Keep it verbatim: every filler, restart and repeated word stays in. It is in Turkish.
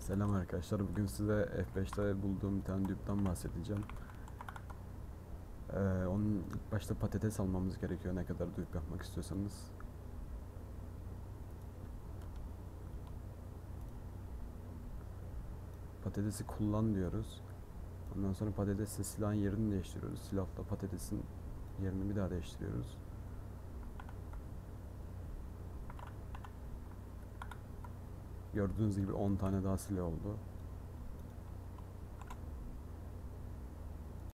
Selam arkadaşlar. Bugün size F beşte bulduğum bir tane düpten bahsedeceğim. Ee, onun ilk başta patates almamız gerekiyor ne kadar düp yapmak istiyorsanız. Patatesi kullan diyoruz. Ondan sonra patatesle silahın yerini değiştiriyoruz. Silahla patatesin yerini bir daha değiştiriyoruz. Gördüğünüz gibi on tane daha silah oldu.